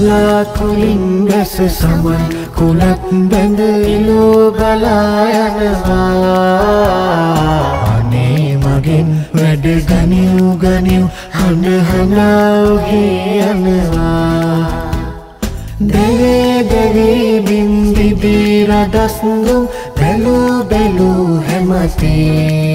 බලාකුලින් වැස සමන් කුලත් බැඳ ඉලෝ බලා යනවා අනේ මගෙන් වැඩ ගනිව් ගනිව් හඬ හඬා ඔහේ යනවා දෙවේ දෙවේ බින්දිදි රදස්ඳුම් බැලූ බැලූ හැමතේ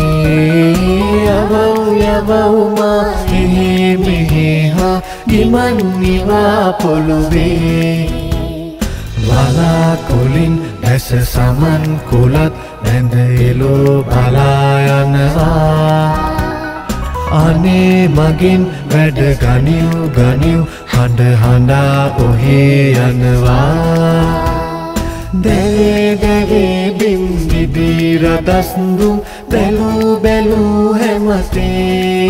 යවව් මා එහෙ මෙහෙ හා ගිමන් නිවා පොළොවේ බලාකුලින් වැස සමන් කුලත් බැඳ එළෝ බලා යනවා අනේ මගෙන් වැඩ ගනිව් ගනිව් හඬ හඬා ඔහේ යනවා දෙවේ දෙවේ බින්දිදි රදස්ඳුම් බැලූ බැලූ හැමතේ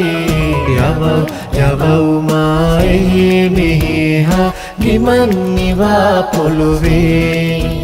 යවව් මා එහෙ මෙහෙ හා ගිමන් නිවා පොළොවේ